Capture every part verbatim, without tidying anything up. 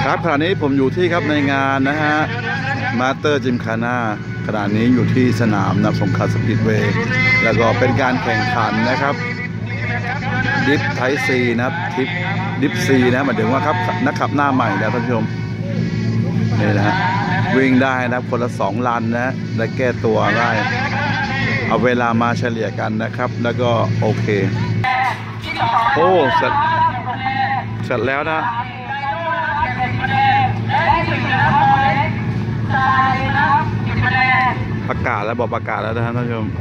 ครับขณะนี้ผมอยู่ที่ครับในงานนะฮะมาสเตอร์จิมคาน่าขณะนี้อยู่ที่สนามนับสงขลาสปีดเวย์แล้วก็เป็นการแข่งขันนะครับดิฟไทซีนะครับทิปดิฟซีนะหมายถึงว่าครับนักขับหน้าใหม่นะท่านผู้ชมนี่นะฮะวิ่งได้นะคนละสองลันนะและแก้ตัวได้เอาเวลามาเฉลี่ยกันนะครับแล้วก็โอเคโอ้เสร็จเสร็จแล้วนะประกาศแล้วบอกประกาศแล้วนะท่านผู้ชม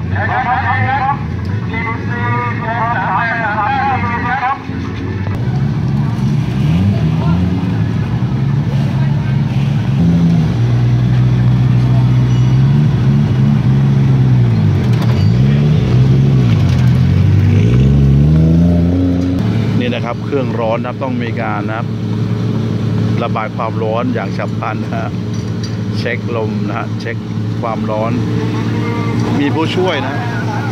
นี่นะครับเครื่องร้อนนะครับต้องมีการนะครับระบายความร้อนอย่างฉับพลันนะฮะเช็คลมนะฮะเช็คความร้อนมีผู้ช่วยนะ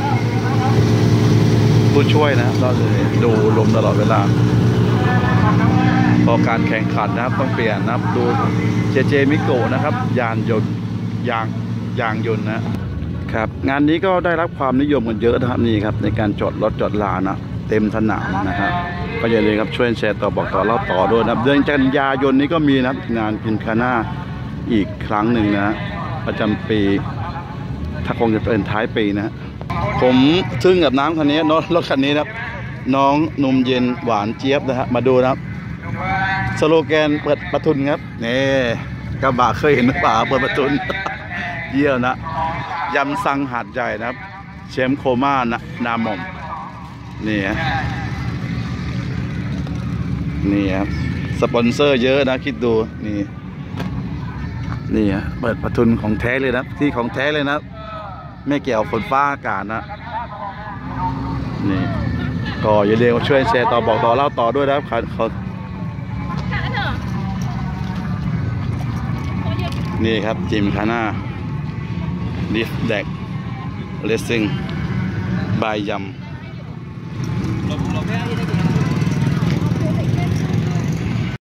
ผู้ช่วยนะเราจะดูลมตลอดเวลาพอการแข่งขันนะครับต้องเปลี่ยนนะครับดูเจเจมิโกะนะครับยานยนต์ยางยางยนต์นะครับงานนี้ก็ได้รับความนิยมกันเยอะนะครับนี่ครับในการจอดรถจอดลานะเต็มสนามนะครับก็อย่าลืมครับช่วยแชร์ต่อบอกต่อเล่าต่อด้วยนะเดือนกันยายนนี้ก็มีนะงานจิมคาน่าอีกครั้งหนึ่งนะประจำปีถ้าคงจะเป็นท้ายปีนะผมทึ่งกับน้ำคันนี้น้องรถคันนี้นะครับน้องนมเย็นหวานเจี๊ยบนะฮะมาดูนะครับสโลแกนเปิดประทุนครับนี่กระบะเคยเห็นหรือเปล่าเปิดประทุน เยี่ยมนะยำซังหาดใหญ่นะครับเชมโคม่านะนาหม่อมนี่ฮะนี่ครับสปอนเซอร์เยอะนะคิดดูนี่นี่ฮะเปิดประทุนของแท้เลยนะที่ของแท้เลยนะไม่เกี่ยวฝนฟ้าอากาศนะนี่ก็อย่าลืมช่วยแชร์ต่อบอกต่อเล่าต่อด้วยนะครับเขานี่ครับจิมคาน่าดิฟแดกเลสซิ่งบายยำ